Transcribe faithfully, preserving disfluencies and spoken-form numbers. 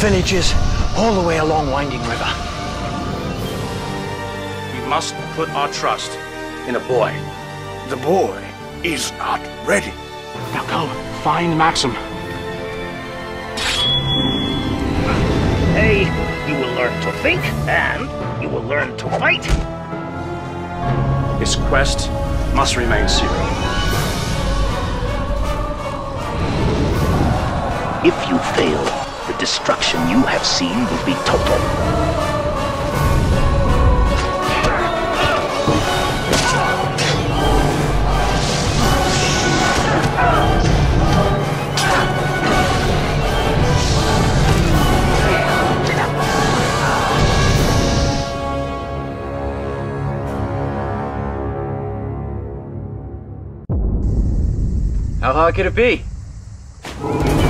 villages, all the way along Winding River. We must put our trust in a boy. The boy is not ready. Now go, find Maxim. Hey, you will learn to think, and you will learn to fight. His quest must remain secret. If you fail, the destruction you have seen will be total. How hard could it be?